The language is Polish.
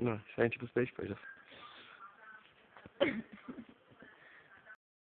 Nu, și ai început să pe aici, pe jos.